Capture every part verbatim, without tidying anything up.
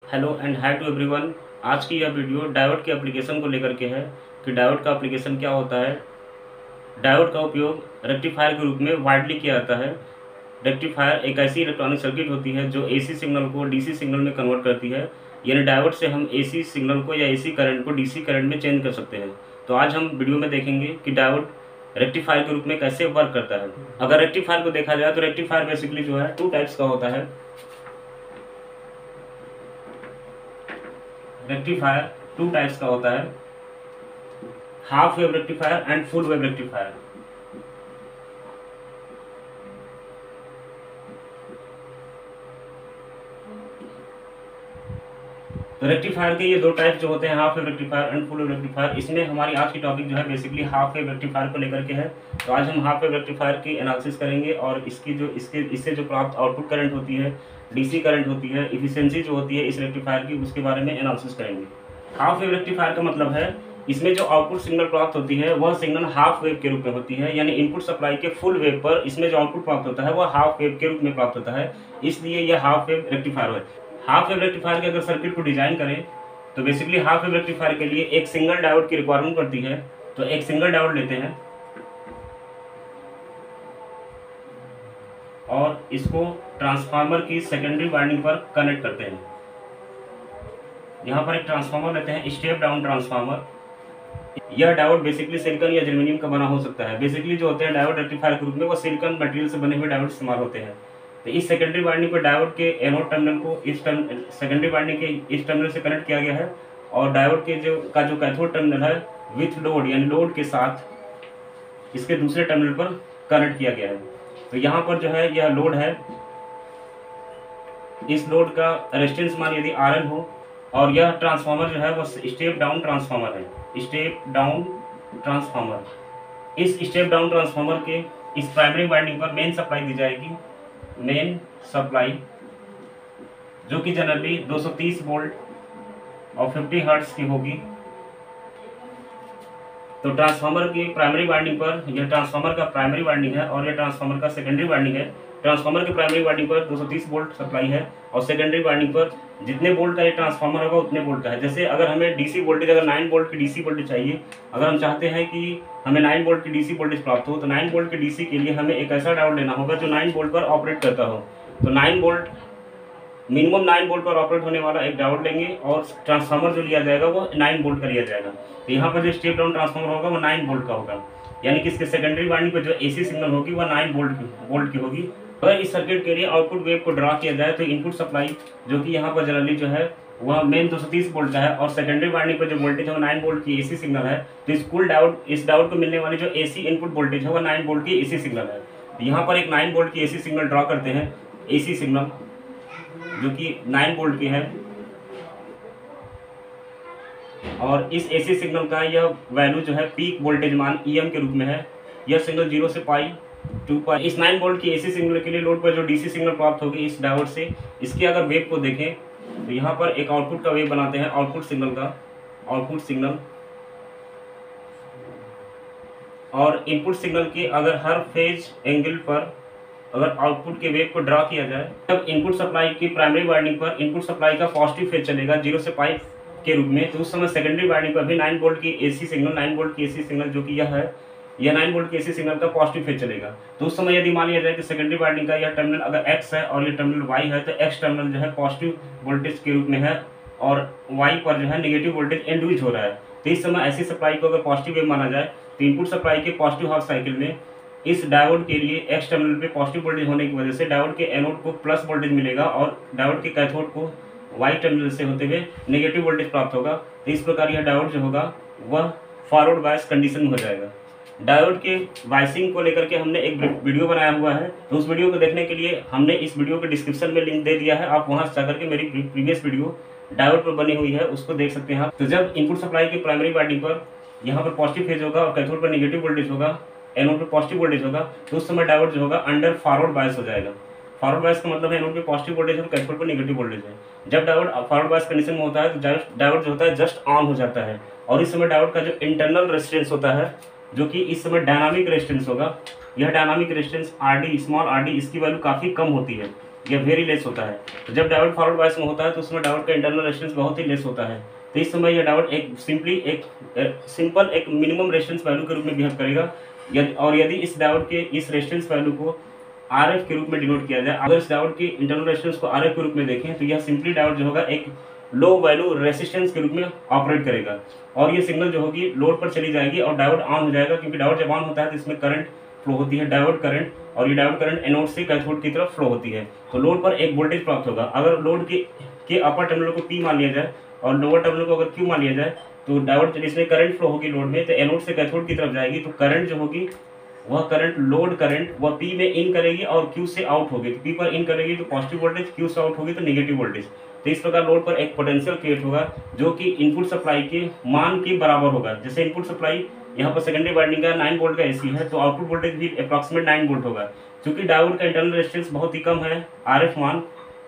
Hello and hi to everyone. आज की यह वीडियो डायोड के एप्लीकेशन को लेकर के है कि डायोड का एप्लीकेशन क्या होता है। डायोड का उपयोग रेक्टिफायर के रूप में वाइडली किया जाता है। रेक्टिफायर एक ऐसी इलेक्ट्रॉनिक सर्किट होती है जो एसी सिग्नल को डीसी सिग्नल में कन्वर्ट करती है। यानी डायोड से हम एसी सिग्नल को या एसी करंट को डीसी करंट में चेंज कर सकते हैं। तो आज हम वीडियो में देखेंगे कि डायोड रेक्टिफायर के रूप में कैसे वर्क करता है। अगर रेक्टिफायर को देखा जाए तो रेक्टिफायर बेसिकली जो है टू टाइप्स का होता है। रेक्टिफायर टू टाइप्स का होता है, half wave rectifier and full wave rectifier. तो रेक्टिफायर के ये दो टाइप जो होते हैं, half wave rectifier and full wave rectifier. इसमें हमारी आज की टॉपिक जो है बेसिकली हाफ वेव रेक्टिफायर को लेकर के है। तो आज हम हाफ वेव रेक्टिफायर की एनालिसिस करेंगे और इसकी जो इसके इससे जो प्राप्त आउटपुट करंट होती है, डीसी करंट होती है, इफिशियंसी जो होती है इस रेक्टिफायर की, उसके बारे में एनालिसिस करेंगे। हाफ वेव रेक्टिफायर का मतलब है इसमें जो आउटपुट सिग्नल प्राप्त होती है वह सिग्नल हाफ वेव के रूप में होती है। यानी इनपुट सप्लाई के फुल वेव पर इसमें जो आउटपुट प्राप्त होता है वह हाफ वेव के रूप में प्राप्त होता है, इसलिए यह हाफ वेव रेक्टिफायर है। हाफ वेव रेक्टिफायर के अगर सर्किट को डिजाइन करें तो बेसिकली हाफ वेव रेक्टिफायर के लिए एक सिंगल डायोड की रिक्वायरमेंट पड़ती है। तो एक सिंगल डायोड लेते हैं और इसको ट्रांसफार्मर की सेकेंडरी वाइंडिंग पर कनेक्ट करते हैं। यहाँ पर एक ट्रांसफार्मर लेते हैं, स्टेप डाउन ट्रांसफार्मर। यह डायोड बेसिकली सिलिकॉन या एल्यूमिनियम का बना हो सकता है। बेसिकली जो होते हैं डायोड रेक्टिफायर के रूप में वो सिलिकॉन मटेरियल से बने हुए डायोड इस्तेमाल होते हैं। तो इस सेकेंडरी वाइंडिंग पर डायोड के एनोड टर्मिनल को इस सेकेंडरी वाइंडिंग के इस टर्मिनल से कनेक्ट किया गया है और डायोड के जो का जो कैथोड टर्मिनल है विथ लोड यानी लोड के साथ इसके दूसरे टर्मिनल पर कनेक्ट किया गया है। तो यहाँ पर जो है यह लोड है, इस लोड का रेजिस्टेंस मान यदि आर एन हो और यह ट्रांसफार्मर जो है वो स्टेप डाउन ट्रांसफार्मर है। स्टेप डाउन ट्रांसफार्मर, इस स्टेप डाउन ट्रांसफार्मर के इस प्राइमरी वाइंडिंग पर मेन सप्लाई दी जाएगी। मेन सप्लाई जो कि जनरली दो सौ तीस वोल्ट और पचास हर्ट्ज की होगी। तो ट्रांसफार्मर की प्राइमरी वाइंडिंग पर, यह ट्रांसफार्मर का प्राइमरी वाइंडिंग है और यह ट्रांसफार्मर का सेकेंडरी वाइंडिंग है। ट्रांसफार्मर की प्राइमरी वाइंडिंग पर दो सौ तीस वोल्ट सप्लाई है और सेकेंडरी वाइंडिंग पर जितने वोल्ट का ये ट्रांसफार्मर होगा उतने वोल्ट का है। जैसे अगर हमें डीसी वोल्टेज, अगर नाइन वोल्ट की डीसी वोल्टेज चाहिए, अगर हम चाहते हैं कि हमें नाइन वोल्ट की डीसी वोल्टेज प्राप्त हो, तो नाइन वोल्ट की डीसी के लिए हमें एक ऐसा डायोड लेना होगा जो नाइन वोल्ट पर ऑपरेट करता हो। तो nine volt minimum nine volt पर ऑपरेट होने वाला एक डायोड लेंगे और ट्रांसफार्मर जो लिया जाएगा वो नाइन वोल्ट का लिया जाएगा। तो यहाँ पर जो स्टेप डाउन ट्रांसफार्मर होगा वो नाइन वोल्ट का होगा, यानी कि इसके सेकेंडरी वाइंडिंग पर जो एसी सिग्नल होगी वह नाइन वोल्ट की वोल्ट की होगी। अगर इस सर्किट के लिए आउटपुट वेव को ड्रा किया जाए तो इनपुट सप्लाई जो कि यहाँ पर जनरली जो है वह मेन दो सौ तीस वोल्ट का है और सेकेंडरी वाइंडिंग पर जो वोल्टेज है वो नाइन वोल्ट की एसी सिग्नल है। तो इस कुल डायोड इस डायोड को मिलने वाली जो एसी इनपुट वोल्टेज है वह नाइन वोल्ट की एसी सिग्नल है। तो यहाँ पर एक नाइन वोल्ट की एसी सिग्नल ड्रा करते हैं, एसी सिग्नल जो कि नाइन वोल्ट की है और इस एसी सिग्नल का यह वैल्यू जो है पीक वोल्टेज मान ईएम के रूप में है। यह सिग्नल जीरो से पाई टू पाई। इस नाइन वोल्ट की एसी सिग्नल के लिए लोड पर जो डीसी सिग्नल प्राप्त होगी इस डायोड से, इसके अगर वेव को देखें तो यहाँ पर एक आउटपुट का वेव बनाते हैं, आउटपुट सिग्नल का आउटपुट सिग्नल, और इनपुट सिग्नल के अगर हर फेज एंगल पर अगर आउटपुट के वेव को ड्रा किया जाए तब इनपुट सप्लाई की प्राइमरी वाइंडिंग पर इनपुट सप्लाई का पॉजिटिव फेज चलेगा जीरो से पाई के रूप में। तो उस समय सेकेंडरी वाइंडिंग पर भी नाइन वोल्ट की एसी सिग्नल नाइन वोल्ट की एसी सिग्नल जो कि यह है, यह नाइन वोल्ट की एसी सिग्नल का पॉजिटिव फेज चलेगा। तो उस समय यदि मान लिया जाए कि सेकेंडरी वाइंडिंग का यह टर्मिनल अगर एक्स है और ये टर्मिनल वाई है, तो एक्स टर्मिनल जो है पॉजिटिव वोल्टेज के रूप में है और वाई पर जो है नेगेटिव वोल्टेज इंड्यूस हो रहा है। तो इस समय ऐसी सप्लाई को अगर पॉजिटिव वेव माना जाए तो इनपुट सप्लाई के पॉजिटिव हाफ साइकिल में इस डायोड के लिए एक्स टर्मिनल पे पॉजिटिव वोल्टेज होने की वजह से डायोड के एनोड को प्लस वोल्टेज मिलेगा और डायोड के कैथोड को वाई टर्मिनल से होते हुए नेगेटिव वोल्टेज प्राप्त होगा। तो इस प्रकार यह डायोड जो होगा वह फॉरवर्ड बायस कंडीशन में हो जाएगा। डायोड के बायसिंग को लेकर के हमने एक वीडियो बनाया हुआ है, तो उस वीडियो को देखने के लिए हमने इस वीडियो के डिस्क्रिप्शन में लिंक दे दिया है। आप वहां से जाकर के मेरी प्रीवियस वीडियो डायोड पर बनी हुई है उसको देख सकते हैं आप। तो जब इनपुट सप्लाई की प्राइमरी वाइंडिंग पर यहाँ पर पॉजिटिव फेज होगा और कैथोड पर नेगेटिव वोल्टेज होगा, एनोड पे पॉजिटिव वोल्टेज होगा, तो उस समय डायोड जो होगा अंडर फॉरवर्ड बायस हो जाएगा। फॉरवर्ड बायस का मतलब है एनोड पे पॉजिटिव वोल्टेज है और कैथोड पर नेगेटिव वोल्टेज है। जब डायोड फॉरवर्ड बायस कंडीशन में होता है तो डायोड जो होता है जस्ट ऑन हो जाता है और इस समय डायोड का जो इंटरनल रेजिस्टेंस होता है जो कि इस समय डायनामिक रेजिस्टेंस होगा, यह dynamic resistance R D, small R D, इसकी वैल्यू काफ़ी कम होती है। या वेरी लेस होता है। तो जब डायोड फॉरवर्ड बायस में होता है तो उसमें डायोड का इंटरनल रेजिस्टेंस बहुत ही लेस होता है। तो इस समय यह डायोड एक सिंपली एक सिंपल एक मिनिमम रेजिस्टेंस वैल्यू के रूप में बिहेव करेगा। यदि और यदि इस डायोड के इस रेजिस्टेंस वैल्यू को आर एफ के रूप में डिनोट किया जाए, अगर इस डायोड के इंटरनल रेजिस्टेंस को आर एफ के रूप में देखें तो यह सिंपली डायोड जो होगा एक लो वैल्यू रेजिस्टेंस के रूप में ऑपरेट करेगा और ये सिग्नल जो होगी लोड पर चली जाएगी और डायोड ऑन हो जाएगा, क्योंकि डायोड जब ऑन होता है तो इसमें करंट फ्लो होती है, डायोड करंट, और ये डायोड करंट एनोड से कैथोड की तरफ फ्लो होती है। तो लोड पर एक वोल्टेज प्राप्त होगा। अगर लोड के के अपर टर्मिनल को पी मान लिया जाए और लोअर टर्मिनल को अगर क्यू मान लिया जाए तो डायोड जिसमें करंट फ्लो होगी लोड में, तो एनोड से कैथोड की तरफ जाएगी, तो करंट जो होगी वह करंट लोड करंट वह पी में इन करेगी और क्यू से आउट होगी। तो पी पर इन करेगी तो पॉजिटिव वोल्टेज, क्यू से आउट होगी तो नेगेटिव वोल्टेज। तो इस प्रकार लोड पर एक पोटेंशियल क्रिएट होगा जो कि इनपुट सप्लाई के मान के बराबर होगा। जैसे इनपुट सप्लाई यहाँ पर सेकेंडरी वाइंडिंग का नाइन वोल्ट का एसी है तो आउटपुट वोल्टेज भी अप्रॉक्सीमेट नाइन वोल्ट होगा। क्योंकि डायोड का इंटरनल रेजिस्टेंस बहुत ही कम है, आरएफ मान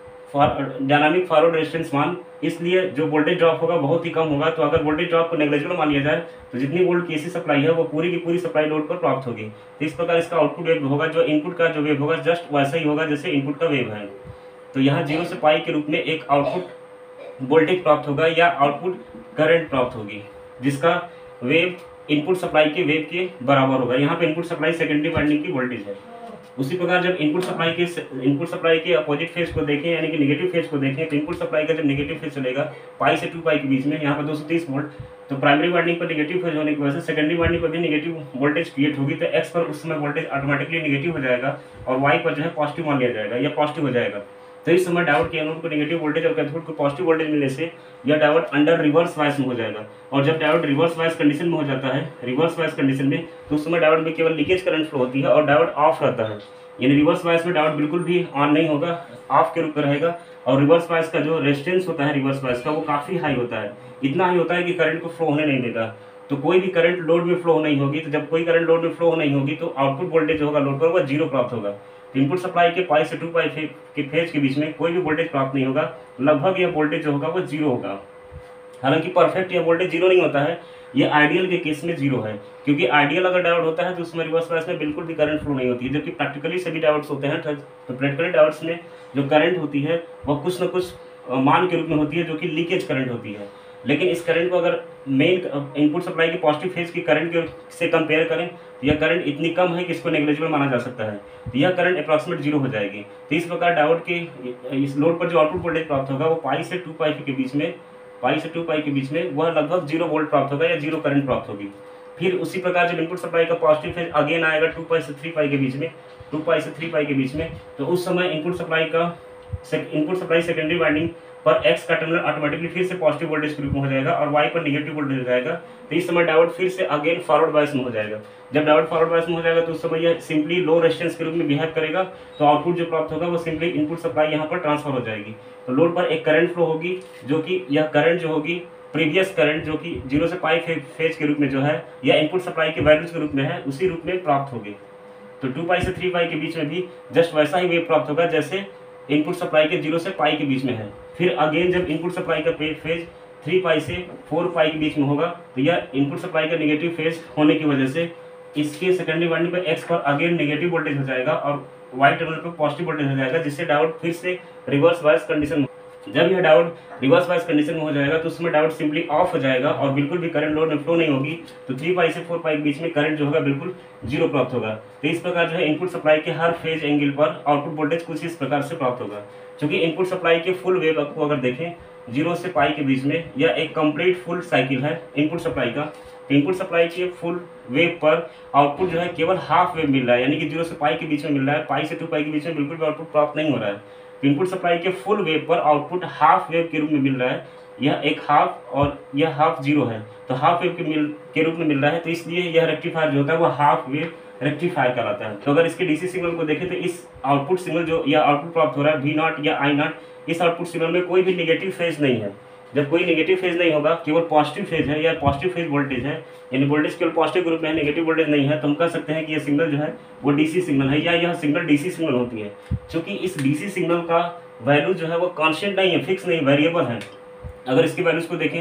डायनामिक फॉरवर्ड रेजिस्टेंस मान, इसलिए जो वोल्टेज ड्रॉप होगा बहुत ही कम होगा। तो अगर वोल्टेज ड्रॉप को नेग्लिजिबल मान लिया जाए तो जितनी वोल्ट की एसी सप्लाई है वो पूरी की पूरी सप्लाई लोड पर प्राप्त होगी। तो इस प्रकार इसका आउटपुट वेव होगा, जो इनपुट का जो वेव होगा जस्ट वैसा ही होगा जैसे इनपुट का वेव है। तो यहाँ जीरो से पाई के रूप में एक आउटपुट वोल्टेज प्राप्त होगा या आउटपुट करंट प्राप्त होगी, जिसका वेव इनपुट सप्लाई के वेव के बराबर होगा। यहाँ पे इनपुट सप्लाई सेकेंडरी वाइंडिंग की वोल्टेज है। उसी प्रकार जब इनपुट सप्लाई के इनपुट सप्लाई के अपोजिट फेज को देखें यानी कि नेगेटिव फेज को देखें तो इनपुट सप्लाई का जब नेगेटिव फेज चलेगा पाई से टू पाई के बीच में, यहाँ पर दो सौ तीस वोल्ट, तो प्राइमरी वाइंडिंग पर नेगेटिव फेज होने की वजह से सेकेंडरी वाइंडिंग पर भी नेगेटिव वोल्टेज क्रिएट होगी। तो एक्स पर उस समय वोल्टेज ऑटोमेटिकली नेगेटिव हो जाएगा और वाई पर जो है पॉजिटिव मान लिया जाएगा या पॉजिटिव हो जाएगा। तो इस समय डायोड के एनोड को नेगेटिव वोल्टेज और कैथोड को पॉजिटिव वोल्टेज मिलने से यह डायोड अंडर रिवर्स वाइस में हो जाएगा। और जब डायोड रिवर्स वाइस कंडीशन में हो जाता है, रिवर्स वाइस कंडीशन में, तो उस समय डायोड में केवल लीकेज करंट फ्लो होती है और डायोड ऑफ रहता है। यानी रिवर्स वाइस में डायोड बिल्कुल भी ऑन नहीं होगा, ऑफ के रूप में रहेगा। और रिवर्स वाइस का जो रेजिस्टेंस होता है रिवर्स वाइस का वो काफ़ी हाई होता है, इतना हाई होता है कि करंट को फ्लो होने नहीं देगा। तो कोई भी करंट लोड में फ्लो नहीं होगी। तो जब कोई करंट लोड में फ्लो नहीं होगी तो आउटपुट वोल्टेज जो होगा लोड पर वह जीरो प्राप्त होगा। तो इनपुट सप्लाई के पाई से टू पाई के फेज के बीच में कोई भी वोल्टेज प्राप्त नहीं होगा, लगभग यह वोल्टेज जो होगा वो जीरो होगा। हालांकि परफेक्ट यह वोल्टेज जीरो नहीं होता है, ये आइडियल के केस में जीरो है, क्योंकि आइडियल अगर डायोड होता है तो उसमें रिवर्स वाइस में बिल्कुल भी करंट फ्लो नहीं होती है। जबकि प्रैक्टिकली सभी डायोड्स होते हैं तो प्रैक्टिकली डायोड्स में जो करंट होती है वह कुछ न कुछ मान के रूप में होती है जो कि लीकेज करंट होती है। लेकिन इस करंट को अगर मेन इनपुट सप्लाई के पॉजिटिव फेज की करंट के से कंपेयर करें तो यह करंट इतनी कम है कि इसको नेग्लिजिबल माना जा सकता है। तो यह करंट अप्रॉक्सीमेट जीरो हो जाएगी। तो इस प्रकार डायोड के इस लोड पर जो आउटपुट वोल्टेज प्राप्त होगा वो पाई से टू पाई के बीच में पाई से टू पाई के बीच में वह लगभग जीरो वोल्ट प्राप्त होगा या जीरो करंट प्राप्त होगी। फिर उसी प्रकार जब इनपुट सप्लाई का पॉजिटिव फेज अगेन आएगा टू पाई से थ्री पाई के बीच में टू पाई से थ्री पाई के बीच में, तो उस समय इनपुट सप्लाई का इनपुट सप्लाई सेकेंडरी वाइंडिंग पर एक्स का टर्मिनल ऑटोमेटिकली फिर से पॉजिटिव वोल्टेज के रूप में हो जाएगा और वाई पर नेगेटिव वोल्टेज हो जाएगा। तो इस समय डायोड फिर से अगेन फॉरवर्ड बायस में हो जाएगा। जब डायोड फॉरवर्ड बायस में हो जाएगा तो उस समय यह सिंपली लो रेजिस्टेंस के रूप में बिहेव करेगा। तो आउटपुट जो प्राप्त होगा वो सिंपली इनपुट सप्लाई यहाँ पर ट्रांसफर हो जाएगी। तो लोड पर एक करंट फ्लो होगी जो कि यह करंट जो होगी प्रीवियस करंट जो कि जीरो से पाई फेज के रूप में जो है या इनपुट सप्लाई के वैल्यूज के रूप में है उसी रूप में प्राप्त होगी। तो टू पाई से थ्री पाई के बीच में भी जस्ट वैसा ही वेव प्राप्त होगा जैसे इनपुट सप्लाई के जीरो से पाई के बीच में है। फिर अगेन जब इनपुट सप्लाई का फेज थ्री पाई से फोर पाई के बीच में होगा तो यह इनपुट सप्लाई का नेगेटिव फेज होने की वजह से इसके सेकेंडरी वाइंडिंग पर एक्स पर अगेन नेगेटिव वोल्टेज हो जाएगा और वाई टर्मिनल पर पॉजिटिव वोल्टेज हो जाएगा, जिससे डायोड फिर से रिवर्स बायस कंडीशन। जब यह डायोड रिवर्स बायस कंडीशन में हो जाएगा तो उसमें डायोड सिंपली ऑफ हो जाएगा और बिल्कुल भी करंट लोड में फ्लो नहीं होगी। तो थ्री पाई से फोर पाई के बीच में करंट जो होगा बिल्कुल जीरो प्राप्त होगा। तो इस प्रकार जो है इनपुट सप्लाई के हर फेज एंगल पर आउटपुट वोल्टेज कुछ इस प्रकार से प्राप्त होगा। क्योंकि इनपुट सप्लाई के फुल वेव को अगर देखें जीरो से पाई के बीच में यह एक कंप्लीट फुल साइकिल है इनपुट सप्लाई का। तो इनपुट सप्लाई के फुल वेव पर आउटपुट जो है केवल हाफ वेव मिल रहा है, यानी कि जीरो से पाई के बीच में मिल रहा है, पाई से टू पाई के बीच में बिल्कुल भी आउटपुट प्राप्त नहीं हो रहा है। इनपुट सप्लाई के फुल वेव पर आउटपुट हाफ वेव के रूप में मिल रहा है, यह एक हाफ और यह हाफ जीरो है, तो हाफ वेव के मिल के रूप में मिल रहा है। तो इसलिए यह रेक्टिफायर जो होता है वह हाफ वेव रेक्टिफायर कहलाता है। तो अगर इसके डीसी सिग्नल को देखें तो इस आउटपुट सिग्नल जो या आउटपुट प्राप्त हो रहा है वी नॉट या आई नॉट, इस आउटपुट सिग्नल में कोई भी नेगेटिव फेज नहीं है। जब कोई नेगेटिव फेज नहीं होगा, केवल पॉजिटिव फेज है या पॉजिटिव फेज वोल्टेज है, यानी वोल्टेज केवल पॉजिटिव ग्रुप में है, नेगेटिव वोल्टेज नहीं है, तो हम कह सकते हैं कि यह सिग्नल जो है वो डीसी सिग्नल है या यह सिग्नल डीसी सिग्नल होती है। क्योंकि इस डीसी सिग्नल का वैल्यू जो है वो कांस्टेंट नहीं है, फिक्स नहीं, वेरिएबल है। अगर इसकी वैल्यूज को देखें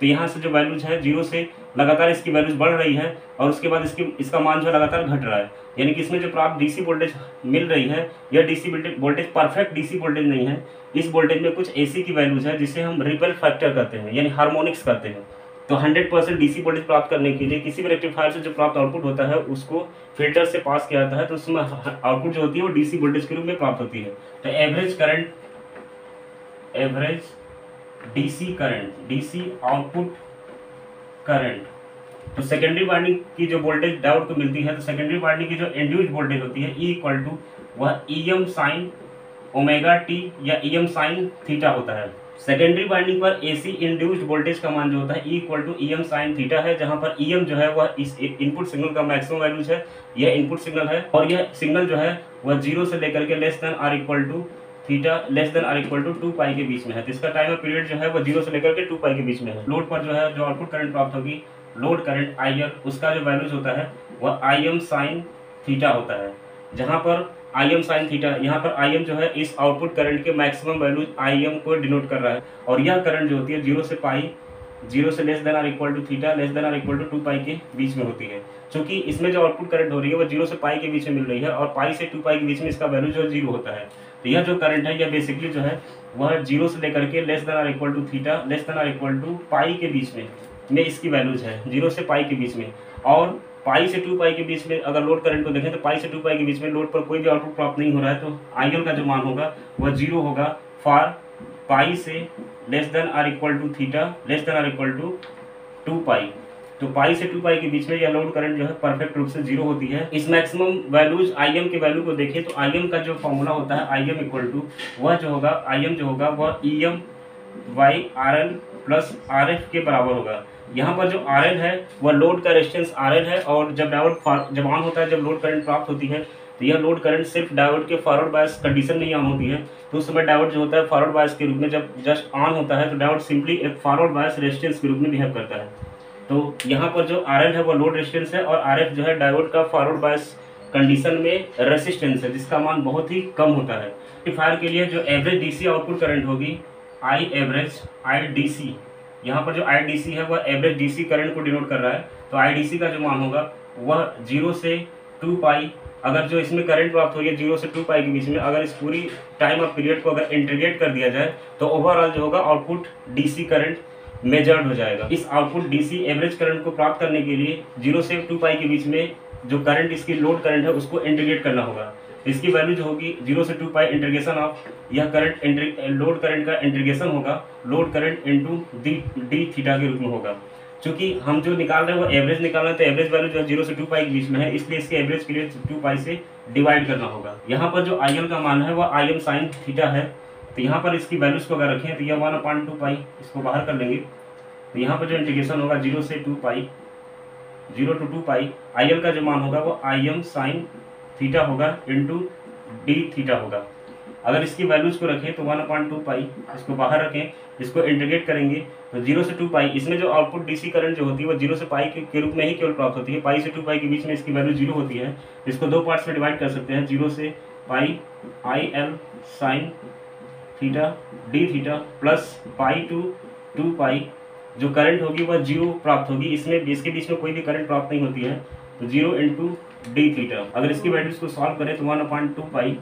तो यहाँ से जो वैल्यूज है जीरो से लगातार इसकी वैल्यूज बढ़ रही है और उसके बाद इसकी इसका मान जो है लगातार घट रहा है, यानी कि इसमें जो प्राप्त डीसी वोल्टेज मिल रही है यह DC voltage perfect DC voltage नहीं है। इस वोल्टेज में कुछ एसी की वैल्यूज है जिसे हम रिपल फैक्टर कहते हैं, यानी हार्मोनिक्स कहते हैं। तो हंड्रेड परसेंट डीसी वोल्टेज प्राप्त करने के लिए किसी भी रेक्टिफायर से जो प्राप्त आउटपुट होता है उसको फिल्टर से पास किया जाता है, तो उसमें आउटपुट जो होती है वो डीसी वोल्टेज के रूप में प्राप्त होती है। तो average current, average DC current, DC output current, तो सेकेंडरी वाइंडिंग की जो वोल्टेज डायोड को मिलती है, तो सेकेंडरी वाइंडिंग की जो इंड्यूस्ड वोल्टेज होती है ई इक्वल टू वह E M sine omega T या ई एम साइन थीटा होता है। सेकेंडरी वाइंडिंग पर एसी इंड्यूस्ड वोल्टेज का मान जो होता है E equal to E M sine theta है, जहां पर ई एम जो है वह इस इनपुट सिग्नल का मैक्सिमम वैल्यूज है, यह इनपुट सिग्नल है और यह सिग्नल जो है वह जीरो से लेकर के less than or equal to theta less than or equal to two pi के बीच में है। तो इसका टाइम ऑफ पीरियड जो है वह जीरो से लेकर के टू पाई के बीच में है। लोड पर जो है जो आउटपुट करंट प्राप्त होगी, लोड करंट आई आर, उसका जो वैल्यूज होता है वह आई एम साइन थीटा होता है, जहां पर आई एम साइन थीटा, यहाँ पर आई एम जो है इस आउटपुट करंट के मैक्सिमम वैल्यू आई एम को डिनोट कर रहा है और यह करंट जो होती है जीरो से पाई, जीरो से less than or equal to theta less than or equal to two pi के बीच में होती है। क्योंकि इसमें जो आउटपुट करंट हो रही है वो जीरो से पाई के बीच में मिल रही है और पाई से टू पाई के बीच में इसका वैल्यू जो जीरो होता है। तो यह जो करंट है यह बेसिकली जो है वह जीरो से लेकर के less than or equal to theta less than or equal to pi के बीच में में इसकी वैल्यूज है, जीरो से पाई के बीच में। और पाई से टू पाई के बीच में अगर लोड करंट को देखें तो पाई से टू पाई के बीच में लोड पर कोई भी आउटपुट प्राप्त नहीं हो रहा है, तो आई एल का जो मान होगा वह जीरो होगा फॉर पाई से less than or equal to theta less than or equal to two pi. तो पाई से टू पाई के बीच में यह लोड करंट जो है परफेक्ट रूप से जीरो होती है। इस मैक्सिमम वैल्यूज आई एम के वैल्यू को देखिए तो आई एम का जो फॉर्मूला होता है आई एम इक्वल टू वह जो होगा आई एम जो होगा वह E M Y R L plus R F के बराबर होगा। यहाँ पर जो आर एल है वह लोड का रेजिस्टेंस आर एल है और जब डायोड जब ऑन होता है, जब लोड करंट प्राप्त होती है तो यह लोड करंट सिर्फ डायोड के फॉरवर्ड बायस कंडीशन में ही ऑन होती है। तो उस समय डायोड जो होता है फॉरवर्ड बायस के रूप में जब जस्ट ऑन होता है तो डायोड सिंपली एक फॉरवर्ड बायस रेजिस्टेंस के रूप में बिहेव करता है। तो यहाँ पर जो आर एल है वह लोड रेजिस्टेंस है और आर एफ जो है डायोड का फॉरवर्ड बायस कंडीशन में रेजिस्टेंस है जिसका मान बहुत ही कम होता है। रेक्टिफायर के लिए जो एवरेज डीसी आउटपुट करंट होगी आई एवरेज आई डी सी, यहाँ पर जो आई डी सी है वह एवरेज डीसी करंट को डिनोट कर रहा है। तो आई डी सी का जो मान होगा वह जीरो से टू पाई, अगर जो इसमें करंट प्राप्त हो रही है जीरो से टू पाई के बीच में, अगर इस पूरी टाइम ऑफ पीरियड को अगर इंटीग्रेट कर दिया जाए तो ओवरऑल जो होगा आउटपुट डीसी करंट मेजर्ड हो जाएगा। इस आउटपुट डीसी एवरेज करंट को प्राप्त करने के लिए जीरो से टू पाई के बीच में जो करंट इसकी लोड करंट है उसको इंटीग्रेट करना होगा। इसकी वैल्यू जो होगी जीरो से टू पाई इंटीग्रेशन ऑफ यह करंट लोड करंट का इंटीग्रेशन होगा load current into D D theta के रूप में होगा। क्योंकि हम जो निकाल रहे हैं वो एवरेज निकाल रहे हैं तो एवरेज वैल्यू जो है जीरो से टू पाई के बीच में है, इसलिए इसके एवरेज के लिए टू पाई से डिवाइड करना होगा। यहाँ पर जो आई एल का मान है वह आई एम साइन थीटा है, तो यहाँ पर इसकी वैल्यूज को अगर रखें तो यह वन अपॉइंट टू पाई, इसको बाहर कर लेंगे तो यहाँ पर जो इंटीग्रेशन होगा जीरो से two pi zero to two pi, I L का जो मान होगा वो आई एम साइन थीटा होगा इंटू डी थीटा होगा। अगर इसकी वैल्यूज को रखें तो वन अपॉइंट टू पाई, इसको बाहर रखें, इसको इंटीग्रेट करेंगे तो जीरो से टू पाई, इसमें जो आउटपुट डीसी करंट जो होती है वो जीरो से पाई के, के रूप में ही केवल प्राप्त होती है। पाई से टू पाई के बीच में इसकी वैल्यू जीरो होती है। इसको दो पार्ट्स में डिवाइड कर सकते हैं, जीरो से pi I L sine theta D theta plus pi to two pi, जो करंट होगी वह जीरो प्राप्त होगी। इसमें इसके बीच में कोई भी करंट प्राप्त नहीं होती है, तो जीरो इंटू डी थीटा। अगर इसकी वैल्यूज को सॉल्व करें तो वन अपॉइंट टू पाई,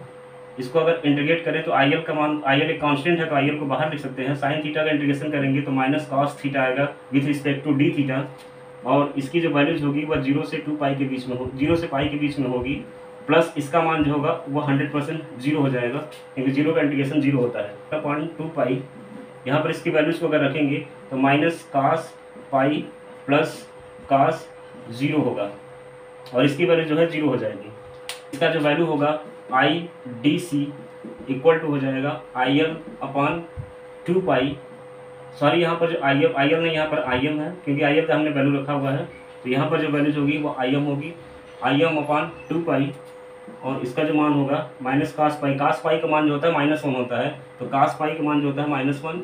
इसको अगर इंटीग्रेट करें तो आई एल का मान, आई एल एक कांस्टेंट है तो आई एल को बाहर लिख सकते हैं। साइन थीटा का इंटीग्रेशन करेंगे तो माइनस कॉस थीटा आएगा with respect to D theta, और इसकी जो वैल्यूज होगी वह जीरो से टू पाई के बीच में हो जीरो से पाई के बीच में होगी, प्लस इसका मान जो होगा वह हंड्रेड परसेंट जीरो हो जाएगा क्योंकि जीरो का इंटीग्रेशन जीरो होता है। पॉइंट टू पाई, यहाँ पर इसकी वैल्यूज को अगर रखेंगे तो minus cos pi plus cos zero होगा और इसकी वैल्यू जो है जीरो हो जाएगी। इसका जो वैल्यू होगा I D C equal to हो जाएगा I L upon two pi, sorry यहाँ पर जो आई एम आई एल नहीं यहाँ पर आई एम है क्योंकि आई एल का हमने वैल्यू रखा हुआ है, तो यहाँ पर जो वैल्यूज होगी वो आई एम होगी I M upon two pi, और इसका जो मान होगा माइनस कास पाई, कास पाई का मान जो होता है माइनस वन होता है, तो कास पाई का मान जो होता है minus one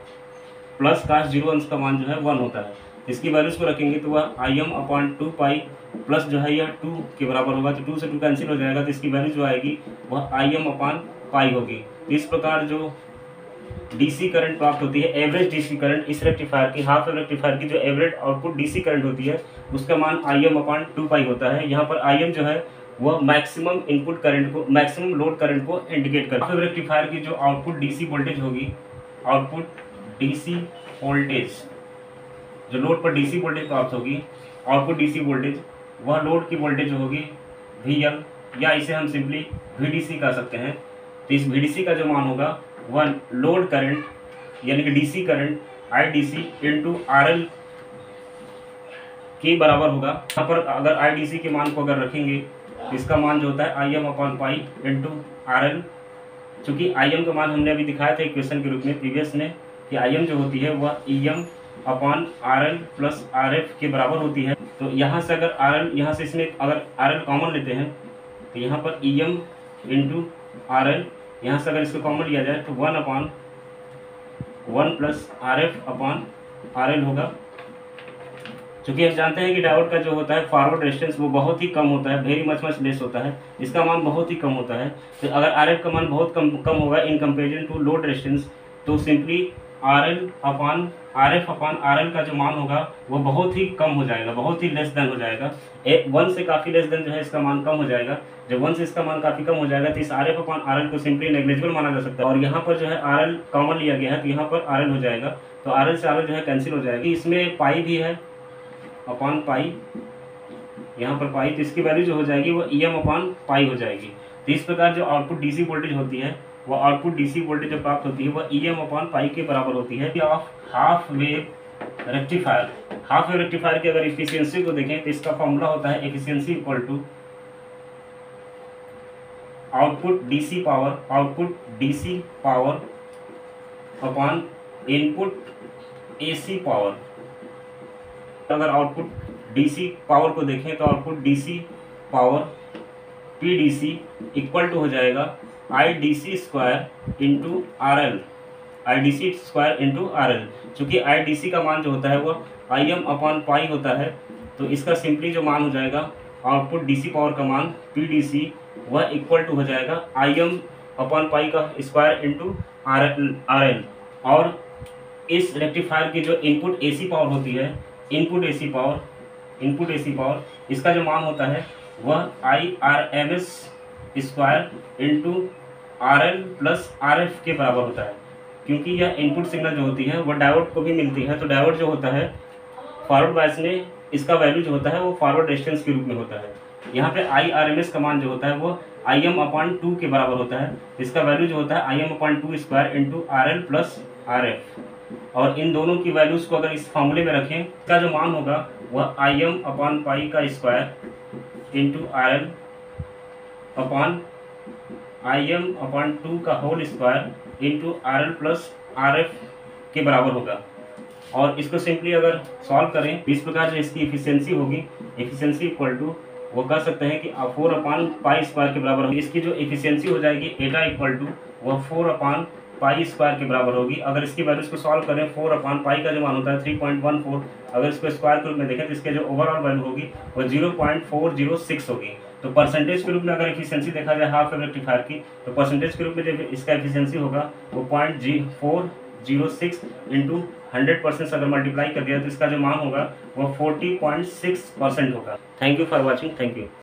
plus cos zero अंश का मान जो है वन होता है। इसकी वैल्यूज को रखेंगे तो वह I M upon two pi plus जो है यह टू के बराबर होगा, तो टू से टू कैंसिल हो जाएगा, तो इसकी वैल्यू जो आएगी वह आई एम अपॉन पाई होगी। तो इस प्रकार जो डीसी करंट प्राप्त होती है, एवरेज डीसी करंट इस रेक्टिफायर की, हाफ वेव रेक्टिफायर की जो एवरेज आउटपुट डीसी करंट होती है उसका मान I M upon two pi होता है। यहाँ पर आई एम जो है वह मैक्सिमम इनपुट करंट को, मैक्सिमम लोड करंट को इंडिकेट करता है। हाफ वेव रेक्टिफायर की जो आउटपुट डीसी वोल्टेज होगी, आउटपुट डीसी वोल्टेज, जो लोड पर डीसी वोल्टेज प्राप्त होगी, आउटपुट डीसी वोल्टेज, वह लोड की वोल्टेज जो होगी वी एल, या इसे हम सिंपली वी डी सी कह सकते हैं। तो इस वी डी सी का जो मान होगा वह लोड करंट यानी कि DC current I D C into R L के बराबर होगा। यहाँ पर अगर आई डी सी के मान को अगर रखेंगे तो इसका मान जो होता है I M upon pi into R L. चूँकि आई एम का मान हमने अभी दिखाया था इक्वेशन के रूप में प्रीवियस में कि आई एम जो होती है वह E M upon R L plus R F के बराबर होती है। तो यहाँ से अगर आर एल, यहाँ से इसमें अगर आर एल कॉमन लेते हैं तो यहाँ पर E M into R L, यहाँ से अगर इसको कॉमन लिया जाए तो one upon one plus R F upon R L होगा। चूँकि हम जानते हैं कि डायोड का जो होता है फॉरवर्ड रेजिस्टेंस वो बहुत ही कम होता है, वेरी मच मच लेस होता है, इसका मान बहुत ही कम होता है। तो अगर आर एफ का मान बहुत कम कम होगा in comparison to load resistance, तो simply R L upon R F upon R L का जो मान होगा वो बहुत ही कम हो जाएगा, बहुत ही लेस देन हो जाएगा। एक वन से काफ़ी लेस देन जो है इसका मान कम हो जाएगा। जब वन से इसका मान काफ़ी कम हो जाएगा तो इस R F upon R L को सिंपली नेग्लिजिबल माना जा सकता है। और यहाँ पर जो है आर एल कॉमन लिया गया है तो यहाँ पर आर एल हो जाएगा, तो आर एल से आर एल जो है कैंसिल हो जाएगी। इसमें पाई भी है अपॉन पाई, यहाँ पर पाई, तो इसकी वैल्यू जो हो जाएगी वो ई एम अपॉन पाई हो जाएगी। तो इस प्रकार जो आउटपुट डीसी वोल्टेज होती है वो आउटपुट डीसी वोल्टेज जो प्राप्त होती है वह ई एम अपॉन पाई के बराबर होती है। Of half wave rectifier, half wave rectifier की अगर इफिशियंसी को देखें तो इसका फॉर्मूला होता है efficiency equal to output DC power, output DC power upon input AC power. अगर आउटपुट डीसी पावर को देखें तो output DC power P D C equal to हो जाएगा I D C square into R L, I D C square into R L. चूँकि I D सी का मान जो होता है वो आई एम अपॉन पाई होता है, तो इसका सिंपली जो मान हो जाएगा आउटपुट डीसी पावर का मान पी डी सी वह इक्वल टू हो जाएगा आई एम अपॉन पाई का square into R L R L. और इस रेक्टिफायर की जो इनपुट एसी पावर होती है, input AC power, input AC power, इसका जो मान होता है वह I R M S square into R L plus R F के बराबर होता है। क्योंकि यह इनपुट सिग्नल जो होती है वह डायोड को भी मिलती है, तो डायोड जो होता है फॉरवर्ड बायस में इसका वैल्यू जो होता है वो फॉरवर्ड रेजिस्टेंस के रूप में होता है। यहाँ पे आई आर एम एस का मान जो होता है वो आई एम अपॉन टू के बराबर होता है, इसका वैल्यू जो होता है I M upon two square into R L plus R F. और इन दोनों की वैल्यूज़ को अगर इस फॉर्मूले में रखें, इसका जो मान होगा वह आई एम अपॉन पाई का square into R L upon I M upon two का whole square into R L plus R F के बराबर होगा। और इसको सिंपली अगर सॉल्व करें इस प्रकार जो इसकी एफिशिएंसी होगी, एफिशिएंसी इक्वल टू वो कह सकते हैं कि फोर अपान पाई स्क्वायर के बराबर होगी। इसकी जो एफिशिएंसी हो जाएगी एटा इक्वल टू वह फोर अपान पाई स्क्वायर के बराबर होगी। अगर इसकी वैल्यूज को सॉल्व करें, फोर अपान पाई का जो मान होता है थ्री पॉइंट वन फोर, अगर इसको स्क्वायर के रूप में देखें तो इसके जो ओवरऑल वैल्यू होगी वो zero point four zero six होगी। तो परसेंटेज के रूप में अगर एफिशिएंसी देखा जाए हाफ वेव रेक्टिफायर की, तो परसेंटेज के रूप में जो इसका एफिशिएंसी होगा वो पॉइंट जी four zero six into hundred percent अगर मल्टीप्लाई कर दिया तो इसका जो मान होगा वो फोर्टी पॉइंट सिक्स परसेंट होगा। Thank you for watching, thank you.